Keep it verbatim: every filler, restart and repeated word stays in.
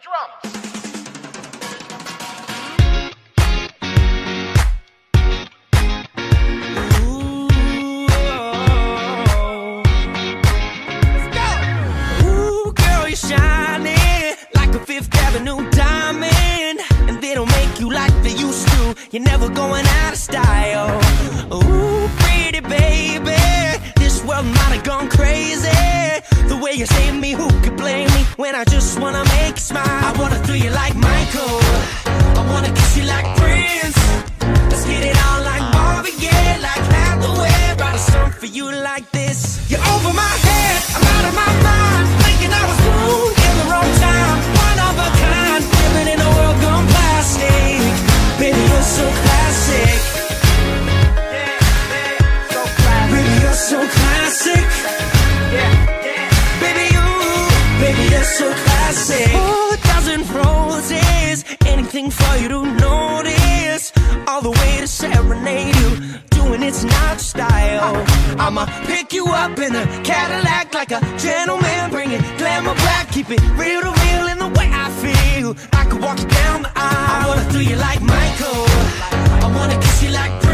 drums. Shining like a Fifth Avenue diamond, and they don't make you like they used to. You're never going out of style. Ooh, pretty baby, this world might have gone crazy. The way you save me, who could blame me when I just wanna make you smile? I wanna throw you like Michael, I wanna kiss you like Prince. Let's get it on like Marvin Gaye, like Hathaway. Write a song for you like this. You're over my head, I'm out of my mind, thinking I was born in the wrong time. One of a kind, living in a world gone plastic. Baby, you're so classic. Yeah, yeah, so classic. Baby, you're so classic. Yeah, yeah. Baby, you, baby, you're so classic. Oh, a dozen roses, anything for you to notice. All the way to serenade you, doing it's not style. I'ma pick you up in a Cadillac like a gentleman, bring it glamour back, keep it real to real in the way I feel. I could walk you down the aisle. I wanna throw you like Michael, I wanna kiss you like